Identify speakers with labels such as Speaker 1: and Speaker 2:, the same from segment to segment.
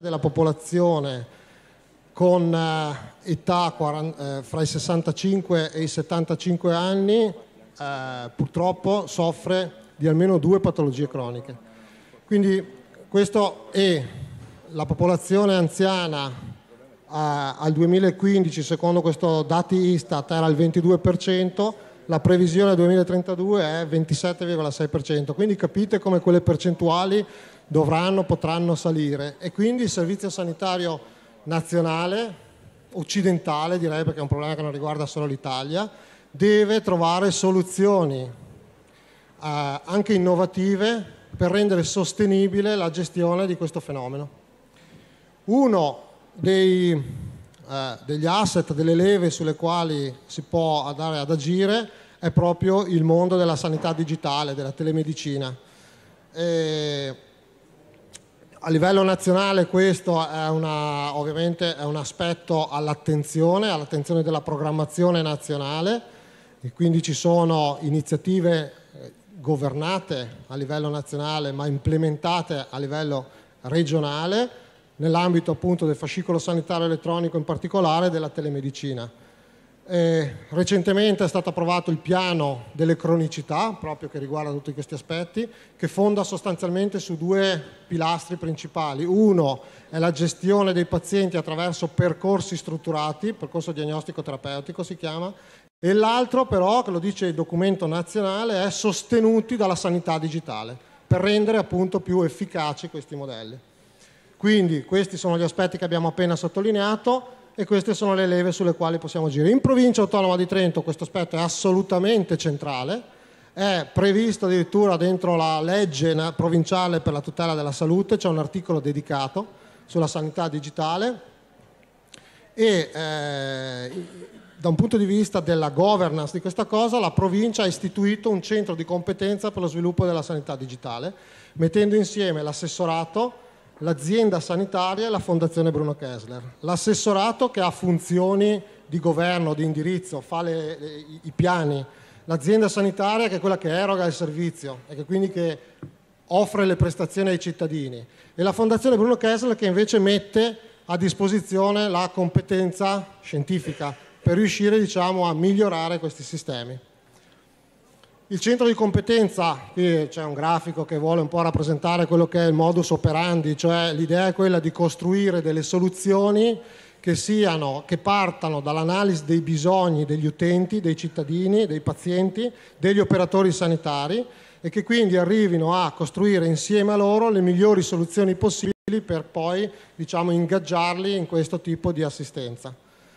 Speaker 1: della popolazione con età fra i 65 e i 75 anni purtroppo soffre di almeno 2 patologie croniche. Quindi questo è la popolazione anziana al 2015, secondo questi dati Istat, era il 22%, la previsione al 2032 è 27,6%, quindi capite come quelle percentuali potranno salire, e quindi il Servizio Sanitario Nazionale, occidentale direi, perché è un problema che non riguarda solo l'Italia, deve trovare soluzioni anche innovative per rendere sostenibile la gestione di questo fenomeno. Uno degli asset, delle leve sulle quali si può andare ad agire è proprio il mondo della sanità digitale, della telemedicina. A livello nazionale questo è ovviamente è un aspetto all'attenzione della programmazione nazionale, e quindi ci sono iniziative governate a livello nazionale ma implementate a livello regionale nell'ambito appunto del fascicolo sanitario elettronico, in particolare della telemedicina. Recentemente è stato approvato il piano delle cronicità, proprio che riguarda tutti questi aspetti, che fonda sostanzialmente su 2 pilastri principali. Uno è la gestione dei pazienti attraverso percorsi strutturati, percorso diagnostico-terapeutico si chiama, e l'altro però, che lo dice il documento nazionale, è sostenuti dalla sanità digitale, per rendere appunto più efficaci questi modelli. Quindi questi sono gli aspetti che abbiamo appena sottolineato, e queste sono le leve sulle quali possiamo agire. In Provincia Autonoma di Trento questo aspetto è assolutamente centrale, è previsto addirittura dentro la legge provinciale per la tutela della salute, c'è un articolo dedicato sulla sanità digitale, e da un punto di vista della governance di questa cosa, la provincia ha istituito un centro di competenza per lo sviluppo della sanità digitale, mettendo insieme l'assessorato, l'azienda sanitaria e la Fondazione Bruno Kessler. L'assessorato, che ha funzioni di governo, di indirizzo, fa i piani, l'azienda sanitaria, che è quella che eroga il servizio e che quindi che offre le prestazioni ai cittadini, e la Fondazione Bruno Kessler, che invece mette a disposizione la competenza scientifica per riuscire, diciamo, a migliorare questi sistemi. Il centro di competenza, qui c'è un grafico che vuole un po' rappresentare quello che è il modus operandi, cioè l'idea è quella di costruire delle soluzioni che partano dall'analisi dei bisogni degli utenti, dei cittadini, dei pazienti, degli operatori sanitari, e che quindi arrivino a costruire insieme a loro le migliori soluzioni possibili per poi, diciamo, ingaggiarli in questo tipo di assistenza.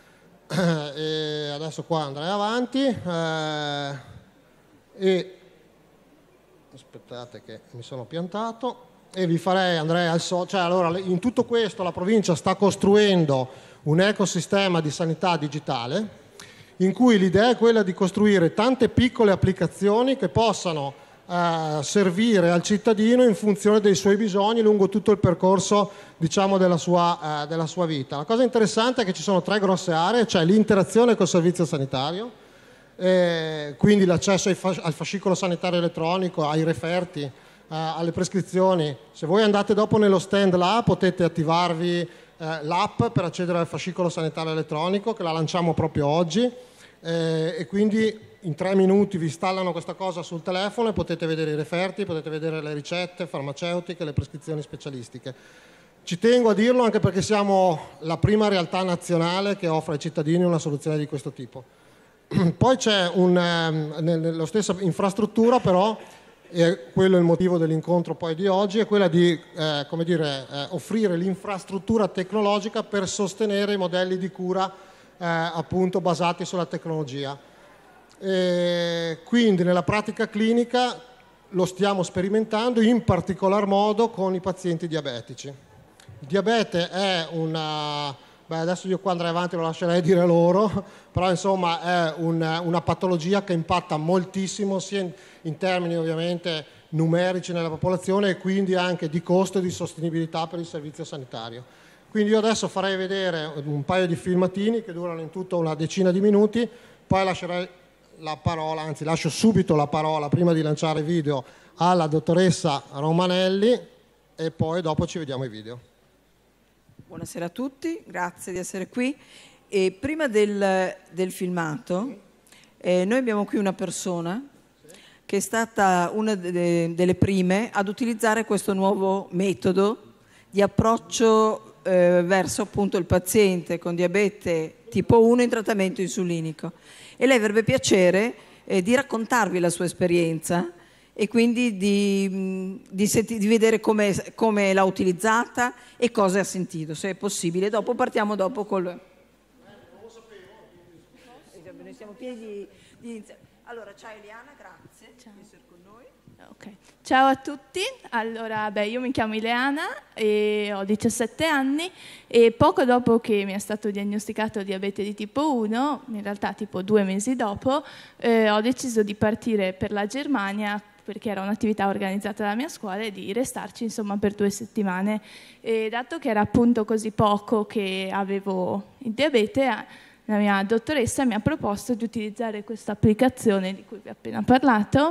Speaker 1: E adesso qua andrei avanti. E aspettate che mi sono piantato, e andrei al cioè, allora, in tutto questo la provincia sta costruendo un ecosistema di sanità digitale in cui l'idea è quella di costruire tante piccole applicazioni che possano servire al cittadino in funzione dei suoi bisogni lungo tutto il percorso, diciamo, della sua vita. La cosa interessante è che ci sono 3 grosse aree, cioè l'interazione col servizio sanitario, quindi l'accesso al fascicolo sanitario elettronico, ai referti, alle prescrizioni. Se voi andate dopo nello stand là potete attivarvi l'app per accedere al fascicolo sanitario elettronico, che la lanciamo proprio oggi, e quindi in 3 minuti vi installano questa cosa sul telefono e potete vedere i referti, potete vedere le ricette farmaceutiche, le prescrizioni specialistiche. Ci tengo a dirlo anche perché siamo la prima realtà nazionale che offre ai cittadini una soluzione di questo tipo. Poi c'è la stessa infrastruttura, però, e quello è il motivo dell'incontro poi di oggi, è quella di offrire l'infrastruttura tecnologica per sostenere i modelli di cura appunto basati sulla tecnologia. Quindi nella pratica clinica lo stiamo sperimentando in particolar modo con i pazienti diabetici. Il diabete è adesso io qua andrei avanti, lo lascerei dire loro, però insomma è una patologia che impatta moltissimo, sia in termini ovviamente numerici nella popolazione, e quindi anche di costo e di sostenibilità per il servizio sanitario. Quindi io adesso farei vedere un paio di filmatini che durano in tutto una decina di minuti, poi lascerei la parola, anzi lascio subito la parola, prima di lanciare video, alla dottoressa Romanelli, e poi dopo ci vediamo i video.
Speaker 2: Buonasera a tutti, grazie di essere qui. E prima del filmato, noi abbiamo qui una persona che è stata una delle prime ad utilizzare questo nuovo metodo di approccio verso appunto il paziente con diabete tipo 1 in trattamento insulinico. E lei avrebbe piacere di raccontarvi la sua esperienza e quindi di vedere come l'ha utilizzata e cosa ha sentito, se è possibile. Dopo partiamo col... Non lo sapevo. Noi siamo pieni di iniziare. Allora, ciao Eliana, grazie di essere con noi.
Speaker 3: Okay. Ciao a tutti, allora io mi chiamo Ileana e ho 17 anni e poco dopo che mi è stato diagnosticato diabete di tipo 1, in realtà tipo 2 mesi dopo, ho deciso di partire per la Germania perché era un'attività organizzata dalla mia scuola e di restarci insomma per 2 settimane. E dato che era appunto così poco che avevo il diabete, la mia dottoressa mi ha proposto di utilizzare questa applicazione di cui vi ho appena parlato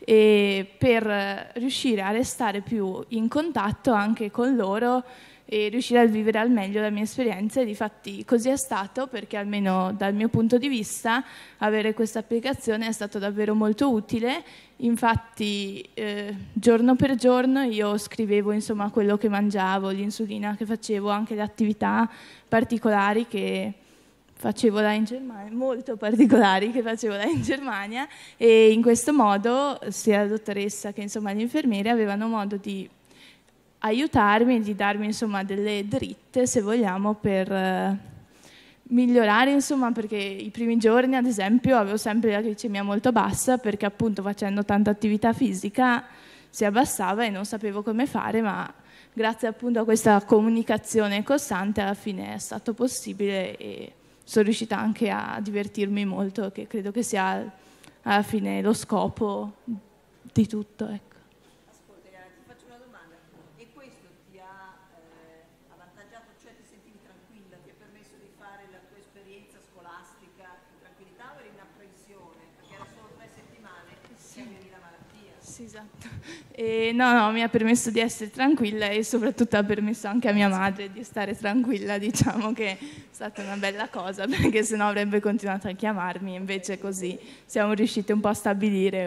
Speaker 3: per riuscire a restare più in contatto anche con loro e riuscire a vivere al meglio la mia esperienza. E difatti così è stato, perché almeno dal mio punto di vista avere questa applicazione è stato davvero molto utile. Infatti giorno per giorno io scrivevo insomma quello che mangiavo, l'insulina che facevo, anche le attività particolari che facevo là in Germania, molto particolari che facevo là in Germania, e in questo modo sia la dottoressa che insomma gli infermieri avevano modo di aiutarmi, di darmi insomma delle dritte, se vogliamo, per migliorare, insomma, perché i primi giorni ad esempio avevo sempre la glicemia molto bassa perché appunto facendo tanta attività fisica si abbassava e non sapevo come fare, ma grazie appunto a questa comunicazione costante alla fine è stato possibile e sono riuscita anche a divertirmi molto, che credo che sia alla fine lo scopo di tutto, ecco.
Speaker 2: Ascolta, ti faccio una domanda. E questo ti ha avvantaggiato, cioè ti sentivi tranquilla, ti ha permesso di fare la tua esperienza scolastica in tranquillità o eri in apprensione? Perché era solo 3 settimane che avevi la malattia.
Speaker 3: Sì, esatto. No, mi ha permesso di essere tranquilla e soprattutto ha permesso anche a mia madre di stare tranquilla, diciamo che è stata una bella cosa, perché sennò avrebbe continuato a chiamarmi, invece così siamo riusciti un po' a stabilire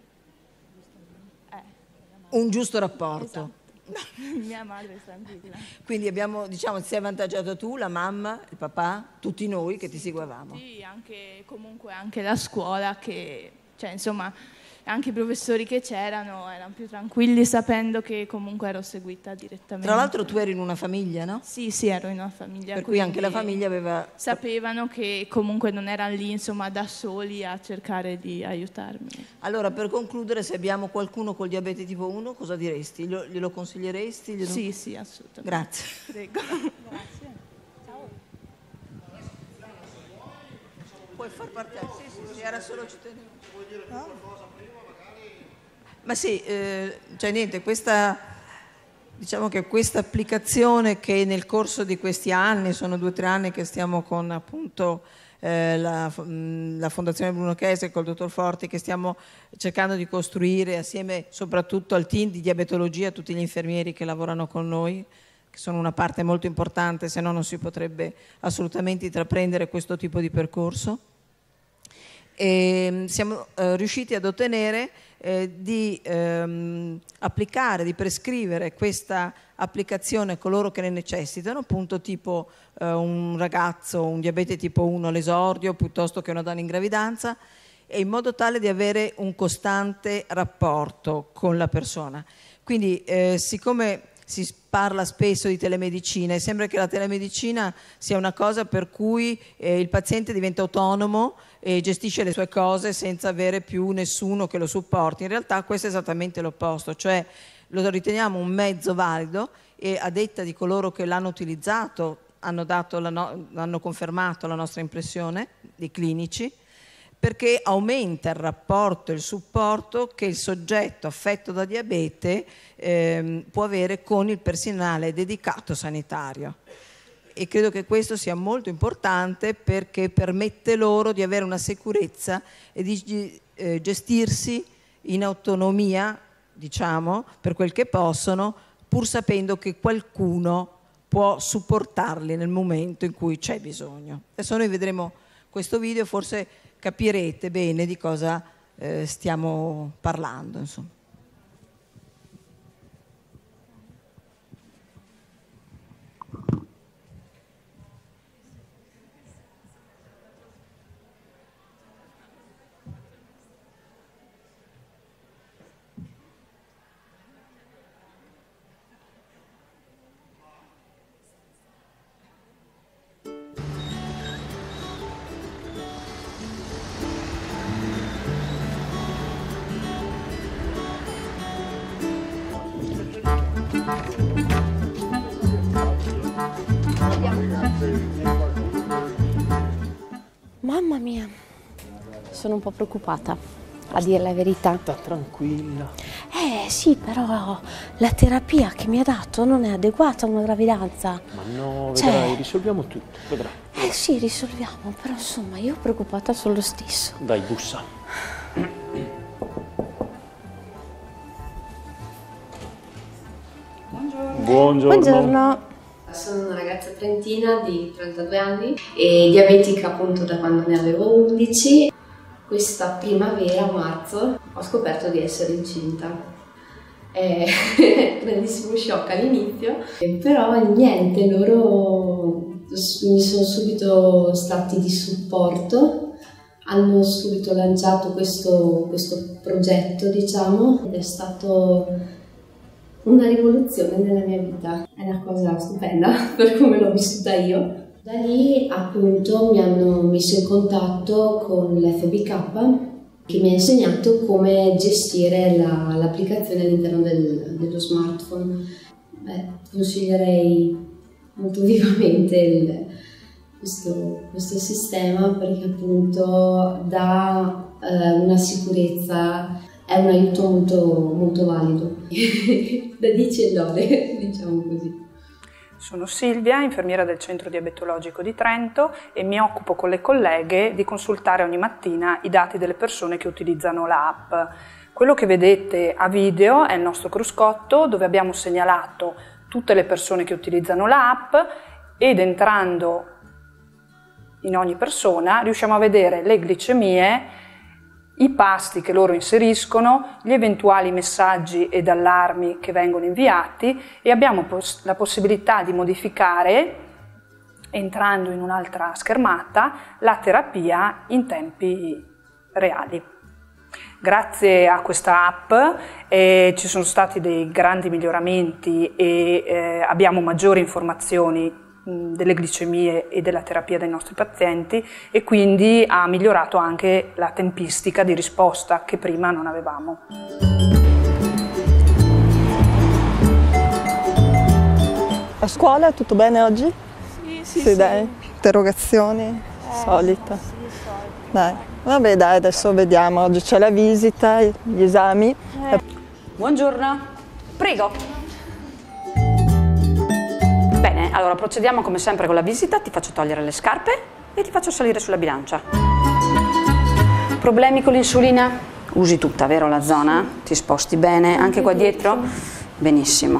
Speaker 2: un giusto rapporto.
Speaker 3: Esatto. Mia madre è tranquilla.
Speaker 2: Quindi abbiamo, diciamo, ti sei avvantaggiato tu, la mamma, il papà, tutti noi che ti seguivamo.
Speaker 3: Sì, comunque anche la scuola, che, cioè insomma, anche i professori che c'erano erano più tranquilli sapendo che comunque ero seguita direttamente.
Speaker 2: Tra l'altro tu eri in una famiglia, no?
Speaker 3: Sì, ero in una famiglia.
Speaker 2: Per cui anche la famiglia aveva...
Speaker 3: Sapevano che comunque non erano lì, insomma, da soli a cercare di aiutarmi.
Speaker 2: Allora, per concludere, se abbiamo qualcuno col diabete tipo 1, cosa diresti? Glielo consiglieresti?
Speaker 3: Sì, assolutamente.
Speaker 2: Grazie.
Speaker 3: Prego.
Speaker 2: Grazie. Ciao. Puoi far parte? Sì, era solo ci tenevo. Vuoi dire qualcosa prima, magari? Ma sì, cioè niente, diciamo che questa applicazione che nel corso di questi anni, sono 2 o 3 anni che stiamo con appunto la Fondazione Bruno Kessler col dottor Forti, che stiamo cercando di costruire assieme soprattutto al team di diabetologia, a tutti gli infermieri che lavorano con noi, che sono una parte molto importante, se no non si potrebbe assolutamente intraprendere questo tipo di percorso. E siamo riusciti ad ottenere di applicare, di prescrivere questa applicazione a coloro che ne necessitano, appunto tipo un ragazzo, un diabete tipo 1 all'esordio, piuttosto che una donna in gravidanza, e in modo tale di avere un costante rapporto con la persona. Quindi siccome si parla spesso di telemedicina e sembra che la telemedicina sia una cosa per cui il paziente diventa autonomo e gestisce le sue cose senza avere più nessuno che lo supporti. In realtà questo è esattamente l'opposto, cioè lo riteniamo un mezzo valido e a detta di coloro che l'hanno utilizzato hanno confermato la nostra impressione, dei clinici, perché aumenta il rapporto e il supporto che il soggetto affetto da diabete può avere con il personale dedicato sanitario. E credo che questo sia molto importante perché permette loro di avere una sicurezza e di gestirsi in autonomia, diciamo, per quel che possono, pur sapendo che qualcuno può supportarli nel momento in cui c'è bisogno. Adesso noi vedremo questo video e forse capirete bene di cosa stiamo parlando, insomma.
Speaker 4: Mamma mia, sono un po' preoccupata, a dire la verità.
Speaker 5: Sta tranquilla.
Speaker 4: Sì, però la terapia che mi ha dato non è adeguata a una gravidanza.
Speaker 5: Ma no, vedrai, risolviamo tutto, vedrai.
Speaker 4: Sì, risolviamo, però insomma io preoccupata sono lo stesso.
Speaker 5: Dai, bussa. Buongiorno.
Speaker 4: Buongiorno.
Speaker 6: Sono una ragazza trentina di 32 anni e diabetica appunto da quando ne avevo 11. Questa primavera, a marzo, ho scoperto di essere incinta. Grandissimo shock all'inizio, però niente, loro mi sono subito stati di supporto, hanno subito lanciato questo progetto, diciamo, ed è stato una rivoluzione nella mia vita. È una cosa stupenda per come l'ho vissuta io. Da lì appunto mi hanno messo in contatto con l'FBK, che mi ha insegnato come gestire l'applicazione all'interno dello smartphone. Consiglierei molto vivamente questo sistema, perché appunto dà una sicurezza, è un aiuto molto, molto valido. Da 10 lode, diciamo così.
Speaker 7: Sono Silvia, infermiera del Centro Diabetologico di Trento, e mi occupo con le colleghe di consultare ogni mattina i dati delle persone che utilizzano l'app. Quello che vedete a video è il nostro cruscotto dove abbiamo segnalato tutte le persone che utilizzano l'app, ed entrando in ogni persona riusciamo a vedere le glicemie, i pasti che loro inseriscono, gli eventuali messaggi ed allarmi che vengono inviati, e abbiamo la possibilità di modificare, entrando in un'altra schermata, la terapia in tempi reali. Grazie a questa app ci sono stati dei grandi miglioramenti e abbiamo maggiori informazioni delle glicemie e della terapia dei nostri pazienti, e quindi ha migliorato anche la tempistica di risposta che prima non avevamo.
Speaker 8: A scuola tutto bene oggi?
Speaker 3: Sì.
Speaker 8: Dai, interrogazioni, solita.
Speaker 3: Sì, solita.
Speaker 8: Dai, vabbè dai, adesso vediamo, oggi c'è la visita, gli esami.
Speaker 9: Buongiorno, prego. Bene, allora procediamo come sempre con la visita, ti faccio togliere le scarpe e ti faccio salire sulla bilancia. Problemi con l'insulina? Usi tutta, vero, la zona? Ti sposti bene? Anche qua dietro? Benissimo.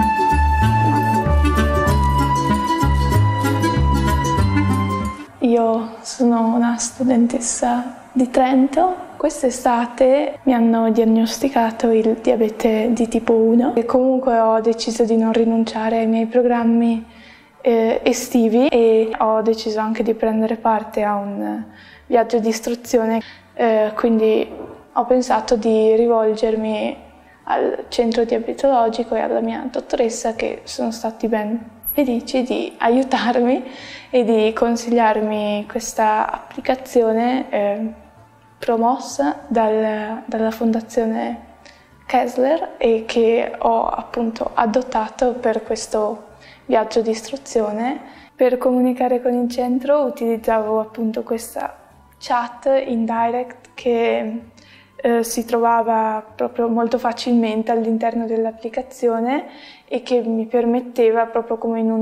Speaker 3: Io sono una studentessa di Trento. Quest'estate mi hanno diagnosticato il diabete di tipo 1 e comunque ho deciso di non rinunciare ai miei programmi estivi, e ho deciso anche di prendere parte a un viaggio di istruzione, quindi ho pensato di rivolgermi al centro diabetologico e alla mia dottoressa, che sono stati ben felici di aiutarmi e di consigliarmi questa applicazione promossa dalla Fondazione Kessler, e che ho appunto adottato per questo viaggio di istruzione. Per comunicare con il centro utilizzavo appunto questa chat in direct che si trovava proprio molto facilmente all'interno dell'applicazione, e che mi permetteva, proprio come in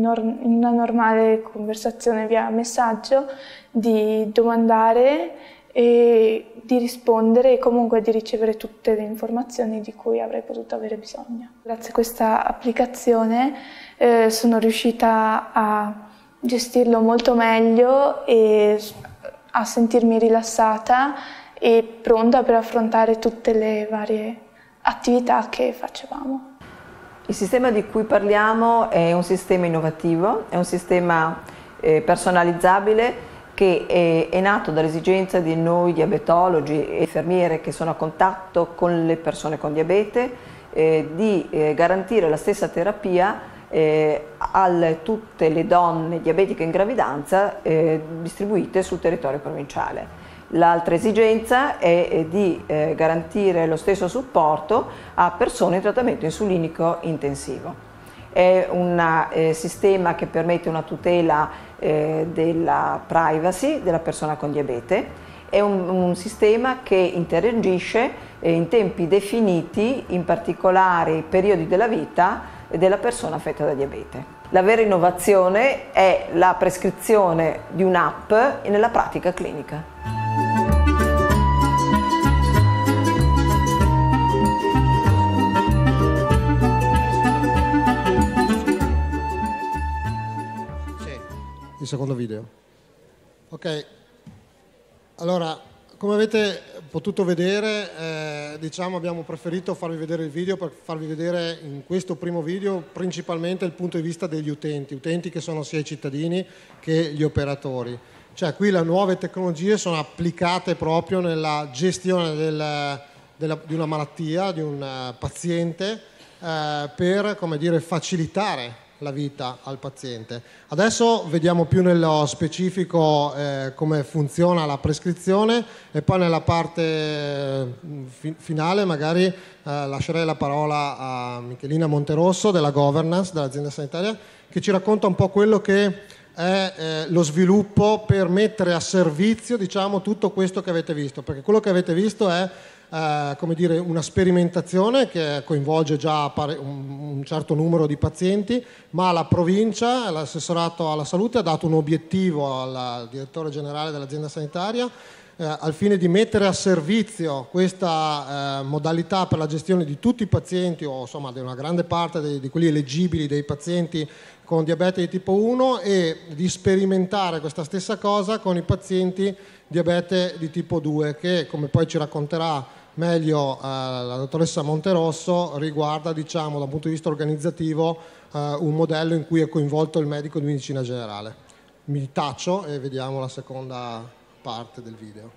Speaker 3: una normale conversazione via messaggio, di domandare e di rispondere e comunque di ricevere tutte le informazioni di cui avrei potuto avere bisogno. Grazie a questa applicazione sono riuscita a gestirlo molto meglio e a sentirmi rilassata e pronta per affrontare tutte le varie attività che facevamo.
Speaker 10: Il sistema di cui parliamo è un sistema innovativo, è un sistema personalizzabile che è nato dall'esigenza di noi diabetologi e infermiere che sono a contatto con le persone con diabete di garantire la stessa terapia a tutte le donne diabetiche in gravidanza distribuite sul territorio provinciale. L'altra esigenza è di garantire lo stesso supporto a persone in trattamento insulinico intensivo. È un sistema che permette una tutela della privacy della persona con diabete, è un sistema che interagisce in tempi definiti in particolari periodi della vita della persona affetta da diabete. La vera innovazione è la prescrizione di un'app nella pratica clinica.
Speaker 1: Il secondo video. Ok, allora come avete potuto vedere diciamo abbiamo preferito farvi vedere il video per farvi vedere in questo primo video principalmente il punto di vista degli utenti che sono sia i cittadini che gli operatori. Cioè qui le nuove tecnologie sono applicate proprio nella gestione di una malattia, di un paziente per, come dire, facilitare la vita al paziente. Adesso vediamo più nello specifico come funziona la prescrizione e poi nella parte finale magari lascerei la parola a Michelina Monterosso della governance dell'azienda sanitaria che ci racconta un po' quello che è lo sviluppo per mettere a servizio, diciamo, tutto questo che avete visto, perché quello che avete visto è come dire, una sperimentazione che coinvolge già un certo numero di pazienti, ma la provincia, l'assessorato alla salute ha dato un obiettivo al direttore generale dell'azienda sanitaria al fine di mettere a servizio questa modalità per la gestione di tutti i pazienti o insomma di una grande parte di quelli eleggibili dei pazienti con diabete di tipo 1 e di sperimentare questa stessa cosa con i pazienti diabete di tipo 2 che, come poi ci racconterà meglio la dottoressa Monterosso, riguarda, diciamo, da un punto di vista organizzativo un modello in cui è coinvolto il medico di medicina generale. Mi taccio e vediamo la seconda parte del video.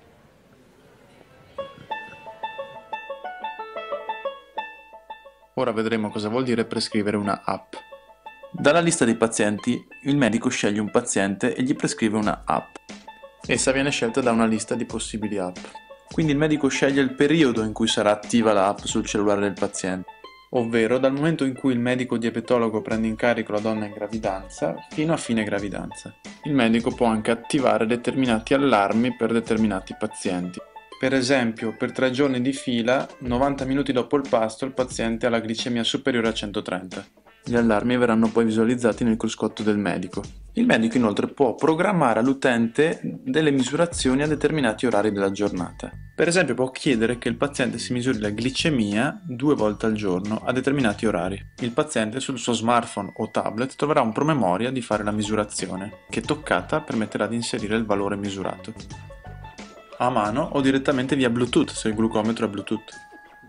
Speaker 11: Ora vedremo cosa vuol dire prescrivere una app. Dalla lista dei pazienti, il medico sceglie un paziente e gli prescrive una app. Essa viene scelta da una lista di possibili app. Quindi il medico sceglie il periodo in cui sarà attiva la app sul cellulare del paziente, ovvero dal momento in cui il medico diabetologo prende in carico la donna in gravidanza fino a fine gravidanza. Il medico può anche attivare determinati allarmi per determinati pazienti. Per esempio, per 3 giorni di fila, 90 minuti dopo il pasto, il paziente ha la glicemia superiore a 130. Gli allarmi verranno poi visualizzati nel cruscotto del medico. Il medico inoltre può programmare all'utente delle misurazioni a determinati orari della giornata. Per esempio può chiedere che il paziente si misuri la glicemia 2 volte al giorno a determinati orari. Il paziente sul suo smartphone o tablet troverà un promemoria di fare la misurazione, che toccata permetterà di inserire il valore misurato. A mano o direttamente via Bluetooth se il glucometro è Bluetooth.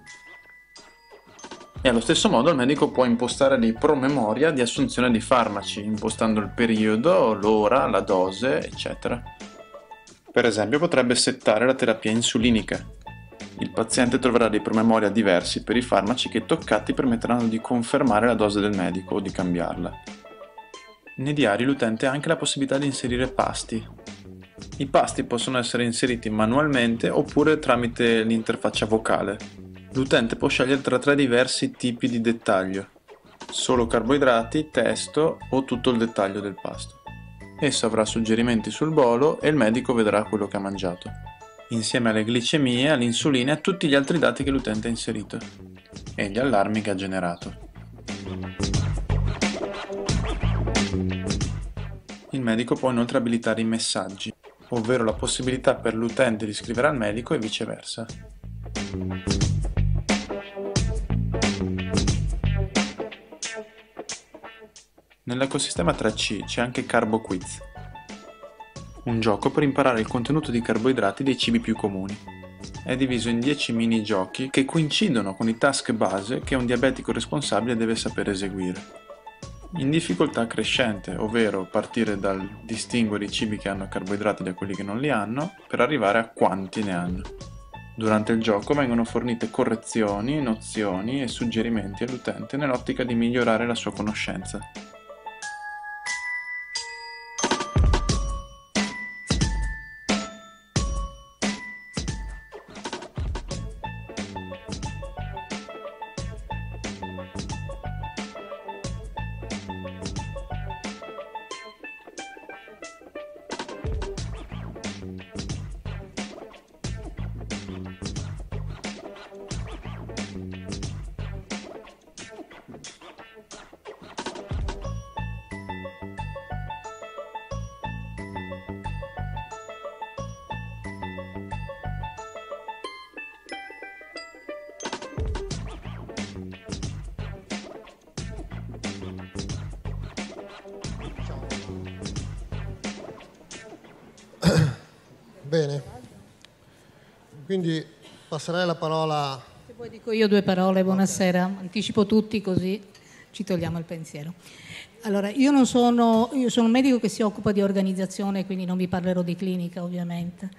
Speaker 11: E allo stesso modo il medico può impostare dei promemoria di assunzione di farmaci, impostando il periodo, l'ora, la dose, eccetera. Per esempio potrebbe settare la terapia insulinica. Il paziente troverà dei promemoria diversi per i farmaci che toccati permetteranno di confermare la dose del medico o di cambiarla. Nei diari l'utente ha anche la possibilità di inserire pasti. I pasti possono essere inseriti manualmente oppure tramite l'interfaccia vocale. L'utente può scegliere tra 3 diversi tipi di dettaglio: solo carboidrati, testo o tutto il dettaglio del pasto. Esso avrà suggerimenti sul bolo e il medico vedrà quello che ha mangiato, insieme alle glicemie, all'insulina e a tutti gli altri dati che l'utente ha inserito e gli allarmi che ha generato. Il medico può inoltre abilitare i messaggi. ovvero la possibilità per l'utente di scrivere al medico e viceversa. Nell'ecosistema 3C c'è anche Carbo Quiz, un gioco per imparare il contenuto di carboidrati dei cibi più comuni. È diviso in 10 mini giochi che coincidono con i task base che un diabetico responsabile deve sapere eseguire. In difficoltà crescente, ovvero partire dal distinguere i cibi che hanno carboidrati da quelli che non li hanno, per arrivare a quanti ne hanno. Durante il gioco vengono fornite correzioni, nozioni e suggerimenti all'utente nell'ottica di migliorare la sua conoscenza.
Speaker 1: Bene, quindi passerei la parola.
Speaker 12: Se poi dico io due parole, buonasera, anticipo tutti così ci togliamo il pensiero. Allora, io sono un medico che si occupa di organizzazione, quindi non vi parlerò di clinica ovviamente.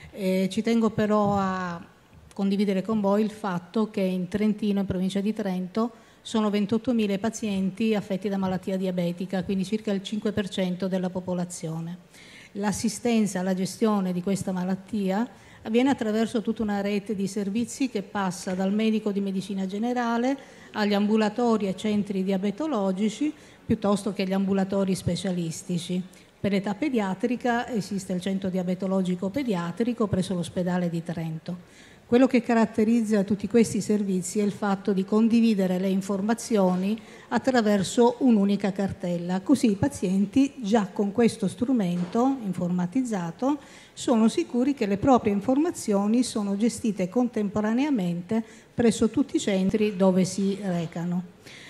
Speaker 12: Ci tengo però a condividere con voi il fatto che in Trentino, in provincia di Trento, sono 28.000 pazienti affetti da malattia diabetica, quindi circa il 5% della popolazione. L'assistenza alla gestione di questa malattia avviene attraverso tutta una rete di servizi che passa dal medico di medicina generale agli ambulatori e centri diabetologici piuttosto che agli ambulatori specialistici. Per l'età pediatrica esiste il centro diabetologico pediatrico presso l'ospedale di Trento. Quello che caratterizza tutti questi servizi è il fatto di condividere le informazioni attraverso un'unica cartella, così i pazienti già con questo strumento informatizzato sono sicuri che le proprie informazioni sono gestite contemporaneamente presso tutti i centri dove si recano.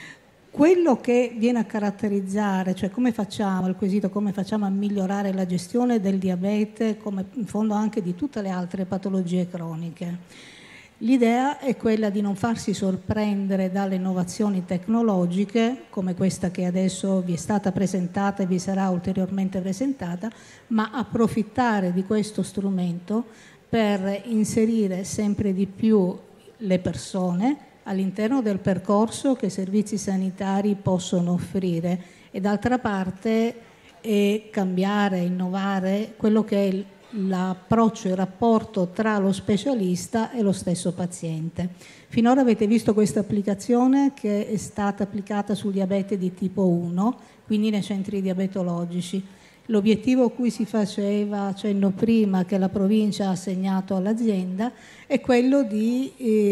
Speaker 12: Quello che viene a caratterizzare, cioè come facciamo, il quesito come facciamo a migliorare la gestione del diabete, come in fondo anche di tutte le altre patologie croniche. L'idea è quella di non farsi sorprendere dalle innovazioni tecnologiche, come questa che adesso vi è stata presentata e vi sarà ulteriormente presentata, ma approfittare di questo strumento per inserire sempre di più le persone all'interno del percorso che i servizi sanitari possono offrire e d'altra parte cambiare, innovare quello che è l'approccio e il rapporto tra lo specialista e lo stesso paziente. Finora avete visto questa applicazione che è stata applicata sul diabete di tipo 1, quindi nei centri diabetologici. L'obiettivo a cui si faceva cenno prima, che la provincia ha assegnato all'azienda, è quello di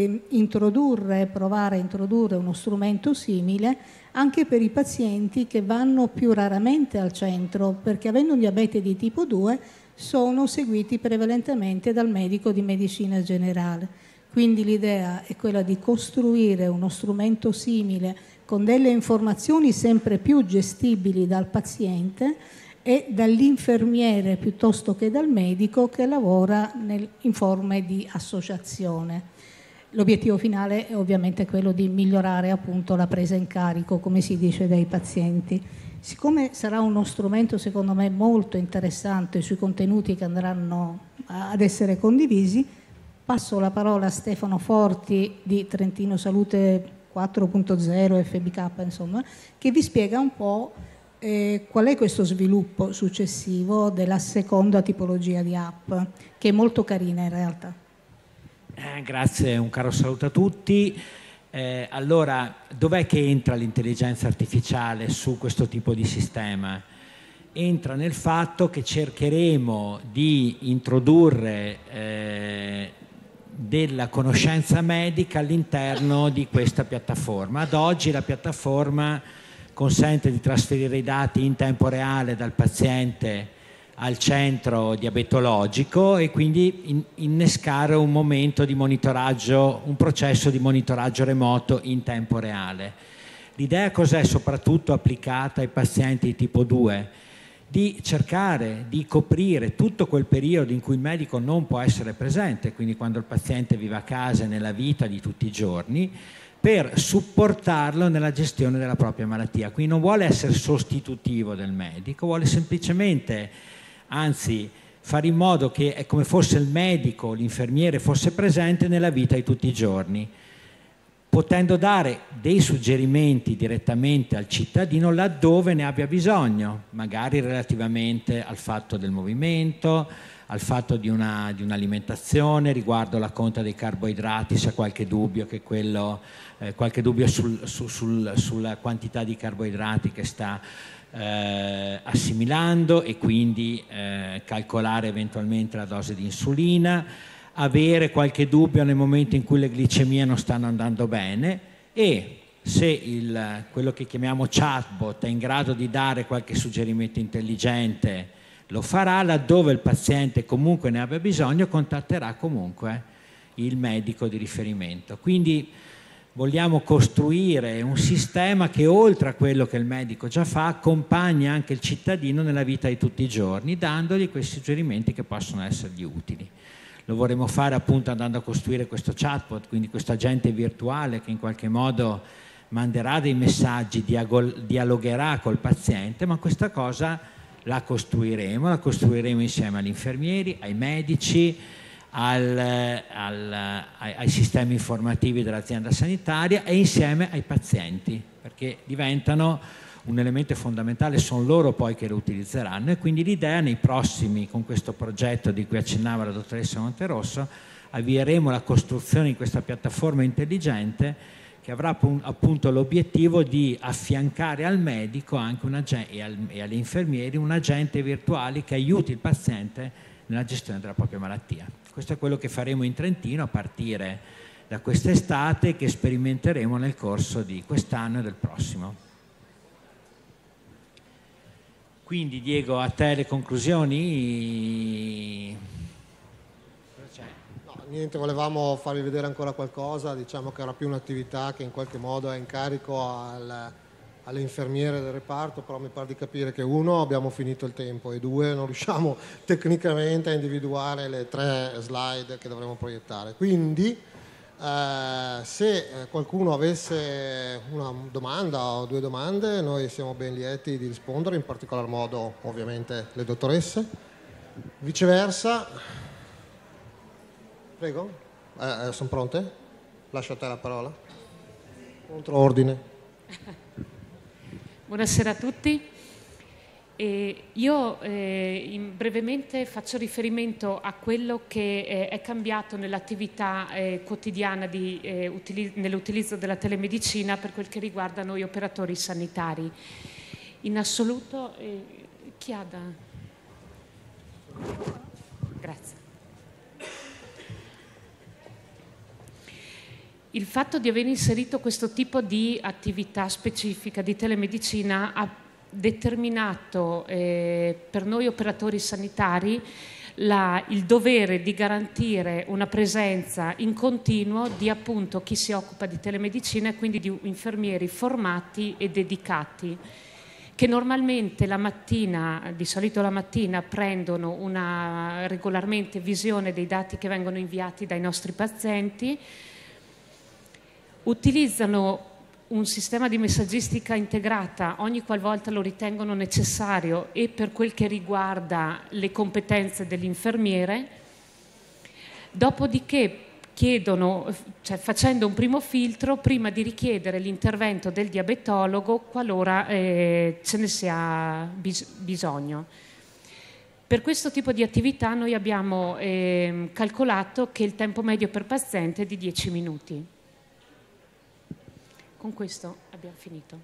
Speaker 12: provare a introdurre uno strumento simile anche per i pazienti che vanno più raramente al centro, perché avendo un diabete di tipo 2 sono seguiti prevalentemente dal medico di medicina generale. Quindi l'idea è quella di costruire uno strumento simile con delle informazioni sempre più gestibili dal paziente e dall'infermiere piuttosto che dal medico che lavora in forme di associazione. L'obiettivo finale è ovviamente quello di migliorare appunto la presa in carico, come si dice, dei pazienti. Siccome sarà uno strumento secondo me molto interessante sui contenuti che andranno ad essere condivisi, passo la parola a Stefano Forti di Trentino Salute 4.0 FBK, insomma, che vi spiega un po' qual è questo sviluppo successivo della seconda tipologia di app, che è molto carina in realtà.
Speaker 13: Grazie, un caro saluto a tutti. Allora, dov'è che entra l'intelligenza artificiale su questo tipo di sistema? Entra nel fatto che cercheremo di introdurre della conoscenza medica all'interno di questa piattaforma. Ad oggi la piattaforma consente di trasferire i dati in tempo reale dal paziente al centro diabetologico e quindi innescare un momento di monitoraggio, un processo di monitoraggio remoto in tempo reale. L'idea cos'è, soprattutto applicata ai pazienti di tipo 2? Di cercare di coprire tutto quel periodo in cui il medico non può essere presente, quindi quando il paziente vive a casa e nella vita di tutti i giorni, per supportarlo nella gestione della propria malattia. Quindi non vuole essere sostitutivo del medico, vuole semplicemente, anzi, fare in modo che è come fosse il medico, l'infermiere fosse presente nella vita di tutti i giorni, potendo dare dei suggerimenti direttamente al cittadino laddove ne abbia bisogno, magari relativamente al fatto del movimento, al fatto di un'alimentazione, riguardo la conta dei carboidrati, se ha qualche dubbio, che quello, qualche dubbio sulla quantità di carboidrati che sta assimilando e quindi calcolare eventualmente la dose di insulina, avere qualche dubbio nel momento in cui le glicemie non stanno andando bene e se quello che chiamiamo chatbot è in grado di dare qualche suggerimento intelligente lo farà, laddove il paziente comunque ne abbia bisogno contatterà comunque il medico di riferimento. Quindi vogliamo costruire un sistema che oltre a quello che il medico già fa accompagni anche il cittadino nella vita di tutti i giorni, dandogli quei suggerimenti che possono essergli utili. Lo vorremmo fare appunto andando a costruire questo chatbot, quindi questo agente virtuale che in qualche modo manderà dei messaggi, dialogherà col paziente, ma questa cosa la costruiremo insieme agli infermieri, ai medici, ai sistemi informativi dell'azienda sanitaria e insieme ai pazienti, perché diventano un elemento fondamentale, sono loro poi che lo utilizzeranno e quindi l'idea nei prossimi, con questo progetto di cui accennava la dottoressa Monterosso, avvieremo la costruzione di questa piattaforma intelligente che avrà appunto l'obiettivo di affiancare al medico anche e agli infermieri un agente virtuale che aiuti il paziente nella gestione della propria malattia. Questo è quello che faremo in Trentino a partire da quest'estate e che sperimenteremo nel corso di quest'anno e del prossimo. Quindi Diego, a te le conclusioni?
Speaker 1: Niente, volevamo farvi vedere ancora qualcosa, diciamo che era più un'attività che in qualche modo è in carico alle infermiere del reparto, però mi pare di capire che uno, abbiamo finito il tempo e due, non riusciamo tecnicamente a individuare le 3 slide che dovremo proiettare. Quindi se qualcuno avesse una domanda o 2 domande, noi siamo ben lieti di rispondere, in particolar modo ovviamente le dottoresse. Viceversa, prego, sono pronte? Lascio a te la parola. Controordine.
Speaker 14: Buonasera a tutti. Io brevemente faccio riferimento a quello che è cambiato nell'attività quotidiana nell'utilizzo della telemedicina per quel che riguarda noi operatori sanitari. In assoluto, chi ha da... Grazie. Il fatto di aver inserito questo tipo di attività specifica di telemedicina ha determinato per noi operatori sanitari il dovere di garantire una presenza in continuo di appunto chi si occupa di telemedicina e quindi di infermieri formati e dedicati che normalmente la mattina, di solito la mattina, prendono una regolarmente visione dei dati che vengono inviati dai nostri pazienti, utilizzano un sistema di messaggistica integrata ogni qualvolta lo ritengono necessario e per quel che riguarda le competenze dell'infermiere, dopodiché chiedono, cioè facendo un primo filtro prima di richiedere l'intervento del diabetologo qualora ce ne sia bisogno. Per questo tipo di attività noi abbiamo calcolato che il tempo medio per paziente è di 10 minuti. Con questo abbiamo finito.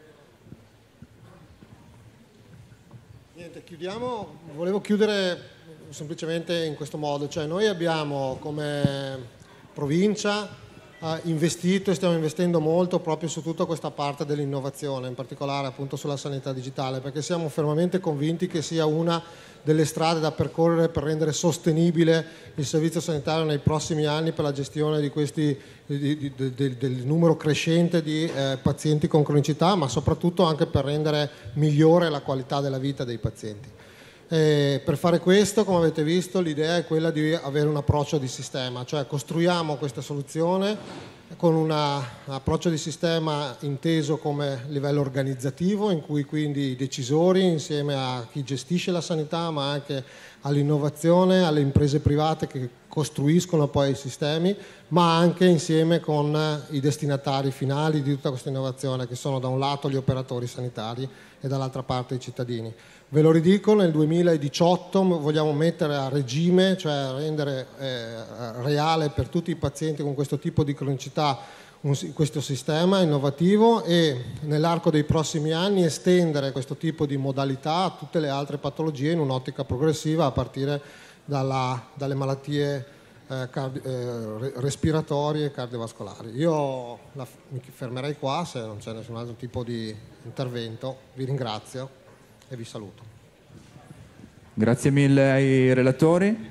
Speaker 1: Niente, chiudiamo. Volevo chiudere semplicemente in questo modo, cioè noi abbiamo come provincia investito e stiamo investendo molto proprio su tutta questa parte dell'innovazione, in particolare appunto sulla sanità digitale, perché siamo fermamente convinti che sia una delle strade da percorrere per rendere sostenibile il servizio sanitario nei prossimi anni per la gestione di del numero crescente di pazienti con cronicità, ma soprattutto anche per rendere migliore la qualità della vita dei pazienti. Per fare questo, come avete visto, l'idea è quella di avere un approccio di sistema, cioè costruiamo questa soluzione con un approccio di sistema inteso come livello organizzativo, in cui quindi i decisori, insieme a chi gestisce la sanità, ma anche all'innovazione, alle imprese private che costruiscono poi i sistemi, ma anche insieme con i destinatari finali di tutta questa innovazione, che sono da un lato gli operatori sanitari e dall'altra parte i cittadini. Ve lo ridico, nel 2018 vogliamo mettere a regime, cioè rendere reale per tutti i pazienti con questo tipo di cronicità questo sistema innovativo, e nell'arco dei prossimi anni estendere questo tipo di modalità a tutte le altre patologie in un'ottica progressiva, a partire dalle malattie respiratorie e cardiovascolari. Io mi fermerei qua se non c'è nessun altro tipo di intervento. Vi ringrazio e vi saluto.
Speaker 15: Grazie mille ai relatori.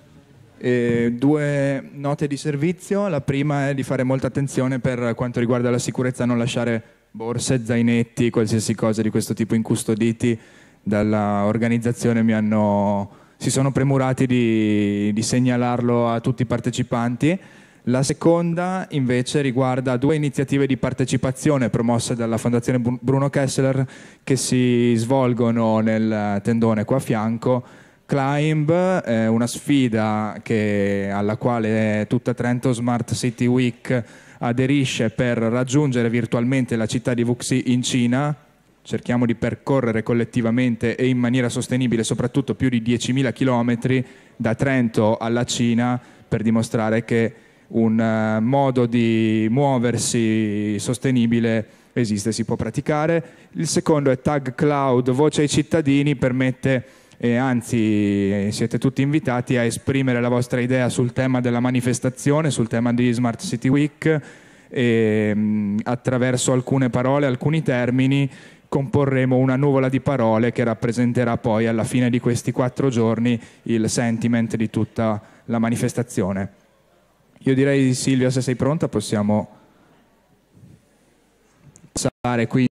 Speaker 15: Due note di servizio. La prima è di fare molta attenzione per quanto riguarda la sicurezza, a non lasciare borse, zainetti, qualsiasi cosa di questo tipo incustoditi dall'organizzazione. Si sono premurati di segnalarlo a tutti i partecipanti. La seconda invece riguarda due iniziative di partecipazione promosse dalla Fondazione Bruno Kessler che si svolgono nel tendone qua a fianco. Climb è una sfida alla quale tutta Trento Smart City Week aderisce per raggiungere virtualmente la città di Wuxi in Cina. Cerchiamo di percorrere collettivamente e in maniera sostenibile soprattutto più di 10.000 chilometri da Trento alla Cina, per dimostrare che un modo di muoversi sostenibile esiste, si può praticare. Il secondo è Tag Cloud, Voce ai cittadini, permette, anzi siete tutti invitati a esprimere la vostra idea sul tema della manifestazione, sul tema di Smart City Week, e attraverso alcune parole, alcuni termini, comporremo una nuvola di parole che rappresenterà poi alla fine di questi 4 giorni il sentiment di tutta la manifestazione. Io direi, Silvia, se sei pronta possiamo passare qui